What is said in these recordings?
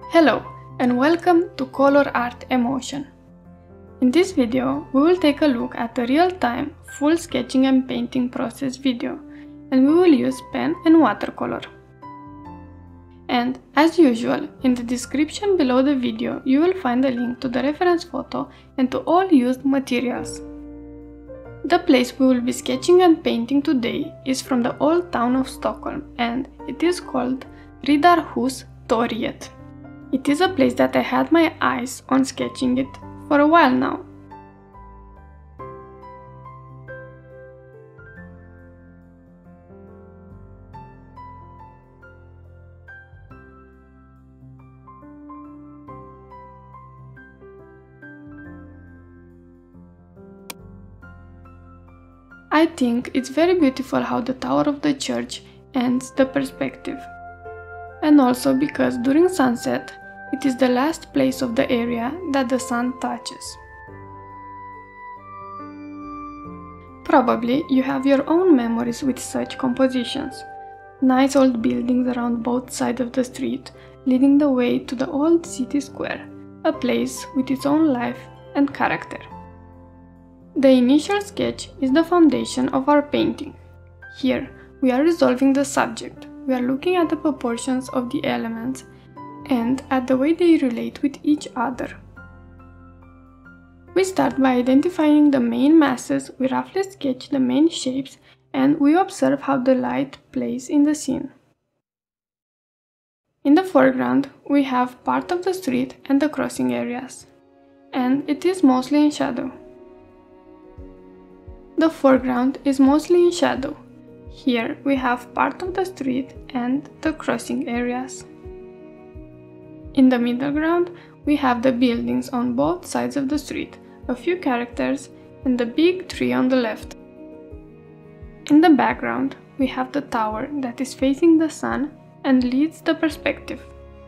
Hello and welcome to Color Art Emotion. In this video, we will take a look at a real-time full sketching and painting process video, and we will use pen and watercolor. And as usual, in the description below the video you will find a link to the reference photo and to all used materials. The place we will be sketching and painting today is from the old town of Stockholm, and it is called Riddarhustorget. It is a place that I had my eyes on sketching it for a while now. I think it's very beautiful how the tower of the church ends the perspective. And also because during sunset, it is the last place of the area that the sun touches. Probably you have your own memories with such compositions. Nice old buildings around both sides of the street, leading the way to the old city square, a place with its own life and character. The initial sketch is the foundation of our painting. Here, we are resolving the subject. We are looking at the proportions of the elements and at the way they relate with each other. We start by identifying the main masses, we roughly sketch the main shapes, and we observe how the light plays in the scene. In the foreground, we have part of the street and the crossing areas, and it is mostly in shadow. The foreground is mostly in shadow. Here we have part of the street and the crossing areas. In the middle ground, we have the buildings on both sides of the street, a few characters, and the big tree on the left. In the background, we have the tower that is facing the sun and leads the perspective.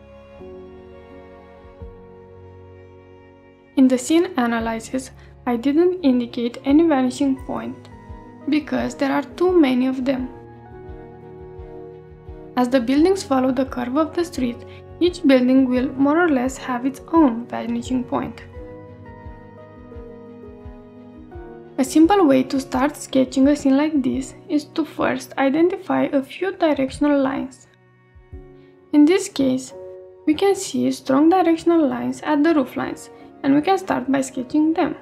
In the scene analysis, I didn't indicate any vanishing point, because there are too many of them. As the buildings follow the curve of the street, each building will more or less have its own vanishing point. A simple way to start sketching a scene like this is to first identify a few directional lines. In this case, we can see strong directional lines at the roof lines, and we can start by sketching them.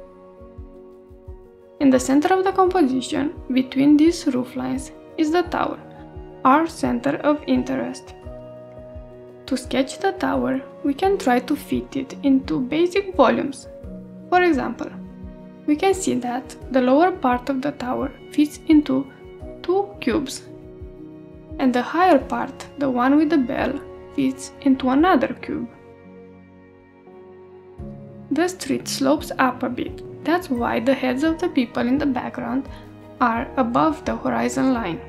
In the center of the composition, between these roof lines, is the tower, our center of interest. To sketch the tower, we can try to fit it into basic volumes. For example, we can see that the lower part of the tower fits into 2 cubes, and the higher part, the one with the bell, fits into another cube. The street slopes up a bit. That's why the heads of the people in the background are above the horizon line.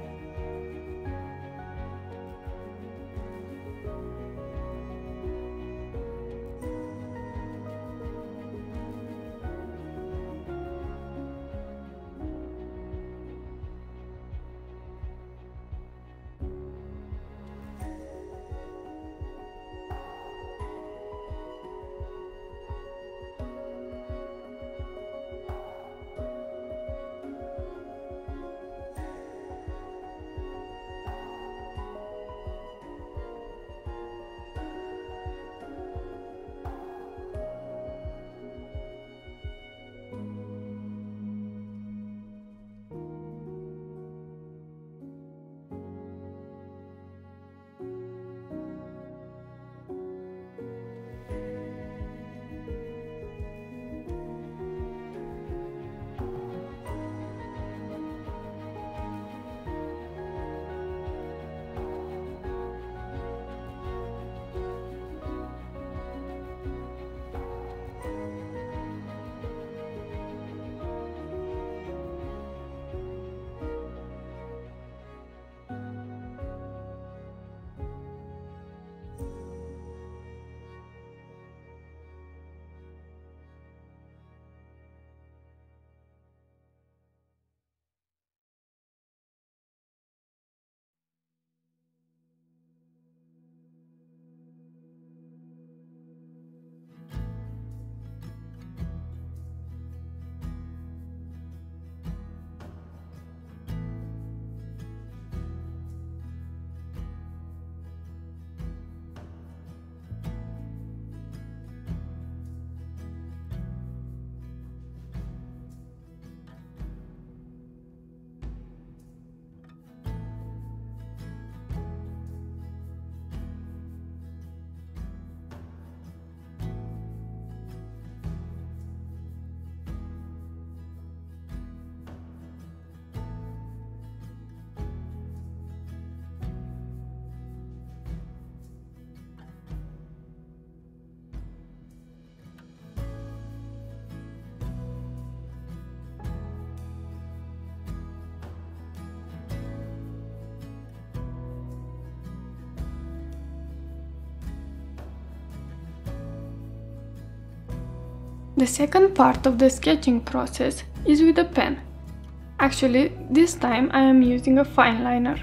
The second part of the sketching process is with a pen. Actually, this time I am using a fine liner.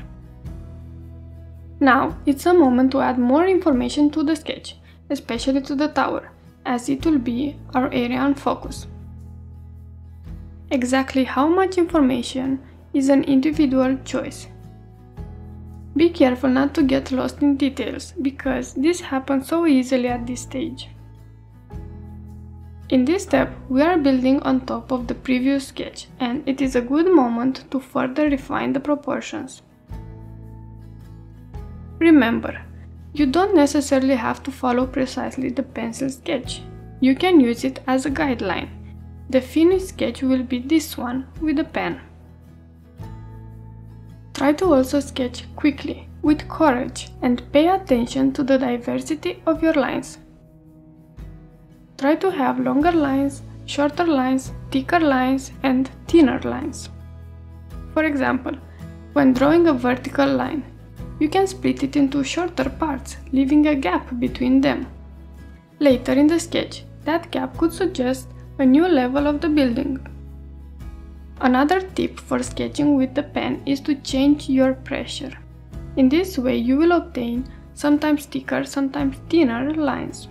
Now it's a moment to add more information to the sketch, especially to the tower, as it will be our area on focus. Exactly how much information is an individual choice. Be careful not to get lost in details, because this happens so easily at this stage. In this step, we are building on top of the previous sketch, and it is a good moment to further refine the proportions. Remember, you don't necessarily have to follow precisely the pencil sketch. You can use it as a guideline. The finished sketch will be this one with a pen. Try to also sketch quickly, with courage, and pay attention to the diversity of your lines. Try to have longer lines, shorter lines, thicker lines, and thinner lines. For example, when drawing a vertical line, you can split it into shorter parts, leaving a gap between them. Later in the sketch, that gap could suggest a new level of the building. Another tip for sketching with the pen is to change your pressure. In this way, you will obtain sometimes thicker, sometimes thinner lines.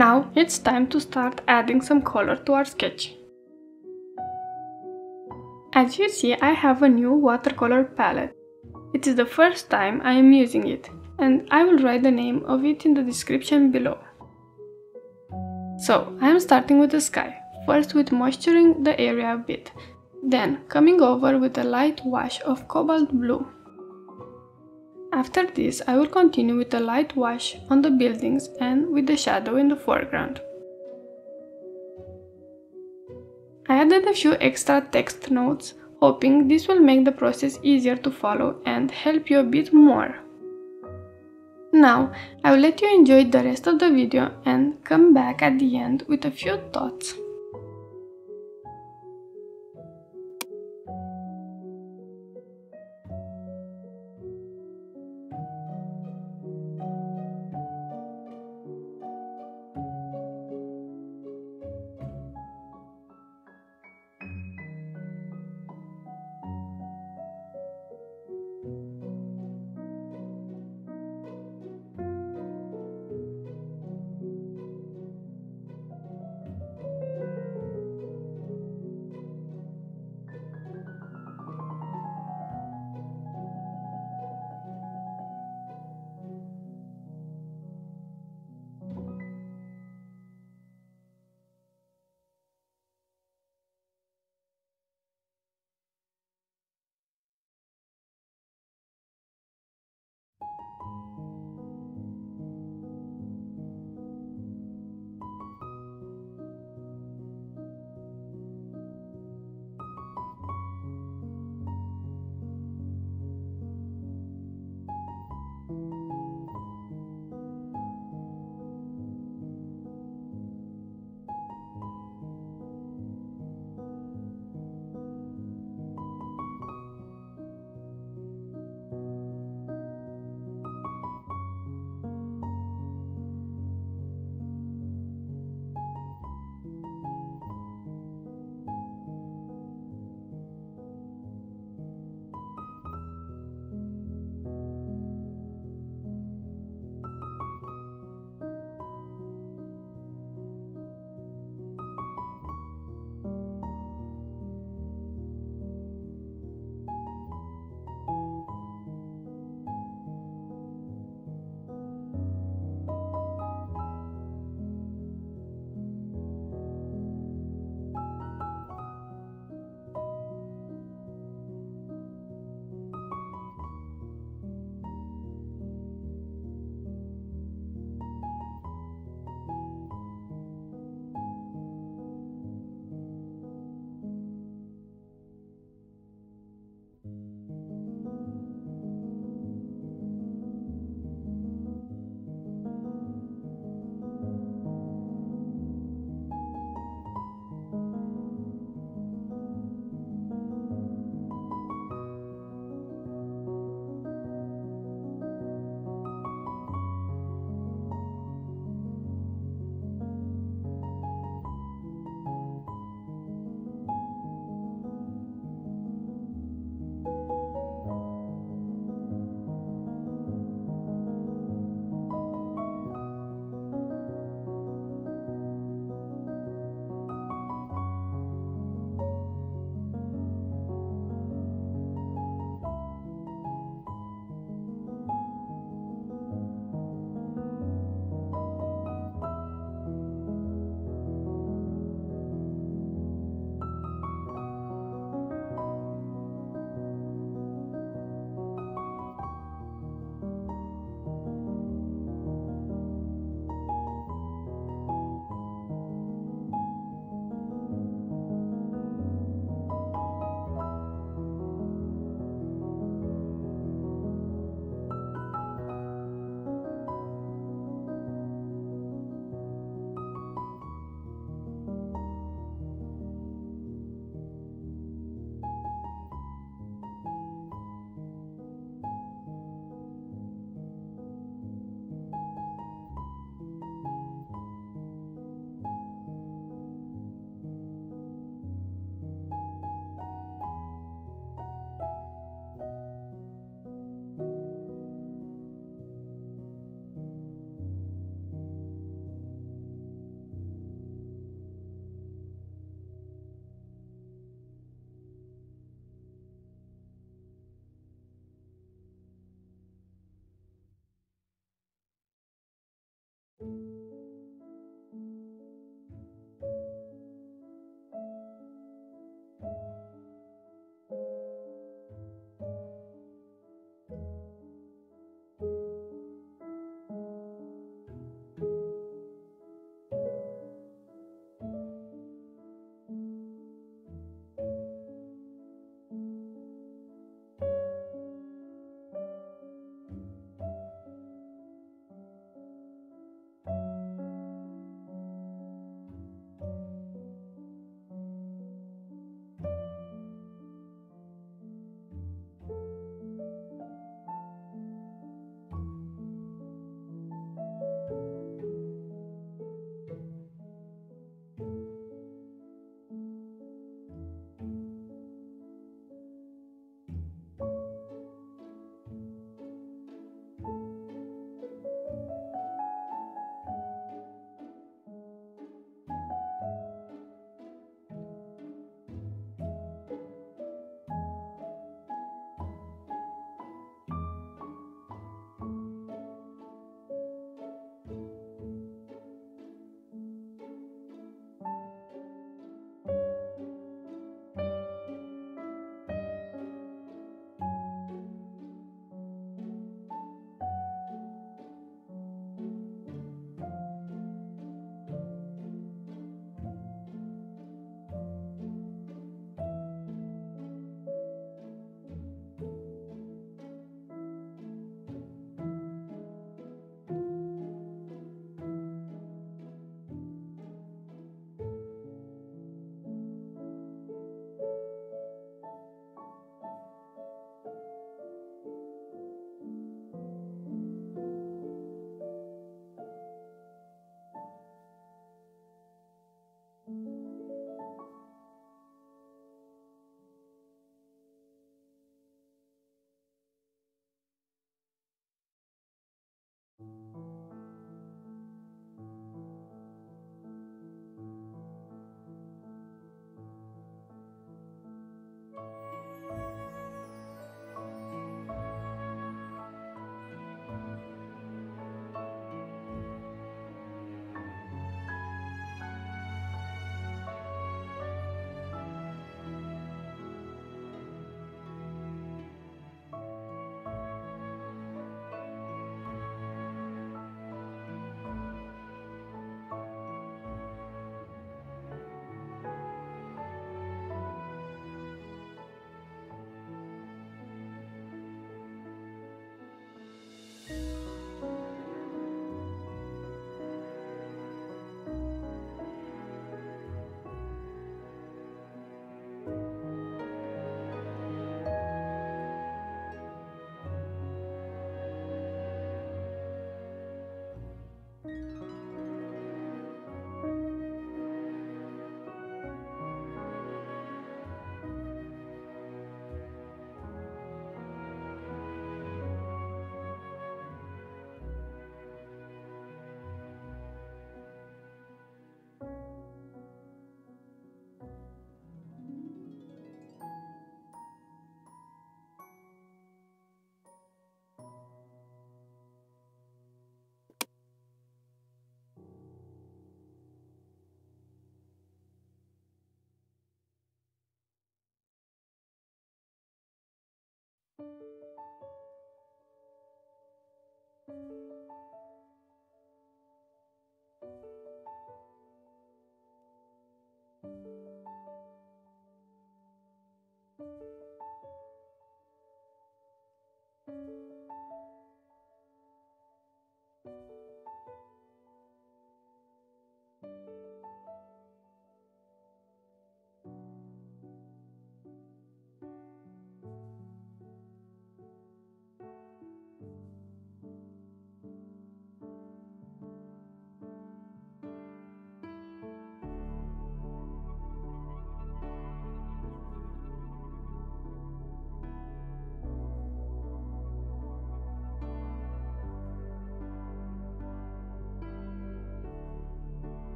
Now it's time to start adding some color to our sketch. As you see, I have a new watercolor palette. It is the first time I am using it, and I will write the name of it in the description below. So, I am starting with the sky, first with moisturizing the area a bit, then coming over with a light wash of cobalt blue. After this, I will continue with a light wash on the buildings and with the shadow in the foreground. I added a few extra text notes, hoping this will make the process easier to follow and help you a bit more. Now, I will let you enjoy the rest of the video and come back at the end with a few thoughts.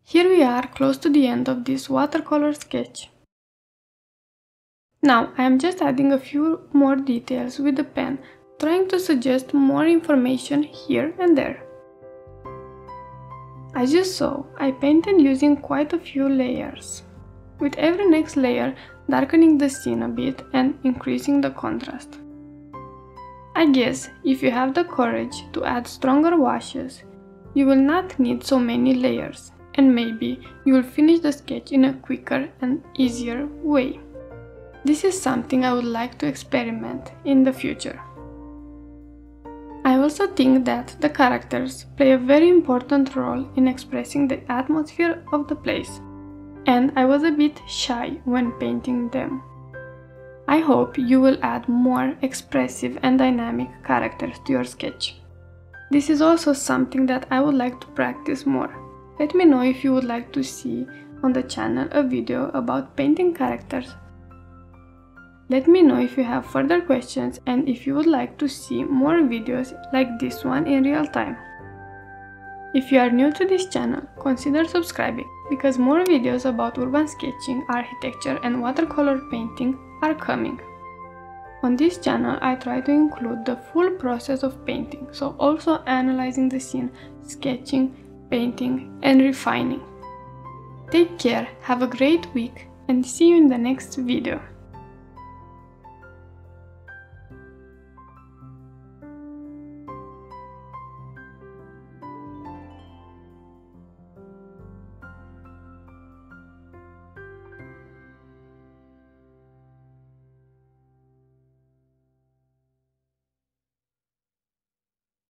Here we are close to the end of this watercolor sketch. Now I am just adding a few more details with the pen, trying to suggest more information here and there. As you saw, I painted using quite a few layers, with every next layer darkening the scene a bit and increasing the contrast. I guess if you have the courage to add stronger washes, you will not need so many layers, and maybe you will finish the sketch in a quicker and easier way. This is something I would like to experiment in the future. I also think that the characters play a very important role in expressing the atmosphere of the place, and I was a bit shy when painting them. I hope you will add more expressive and dynamic characters to your sketch. This is also something that I would like to practice more. Let me know if you would like to see on the channel a video about painting characters. Let me know if you have further questions and if you would like to see more videos like this one in real time. If you are new to this channel, consider subscribing because more videos about urban sketching, architecture and watercolor painting are coming. On this channel I try to include the full process of painting, so also analyzing the scene, sketching, painting and refining. Take care, have a great week and see you in the next video.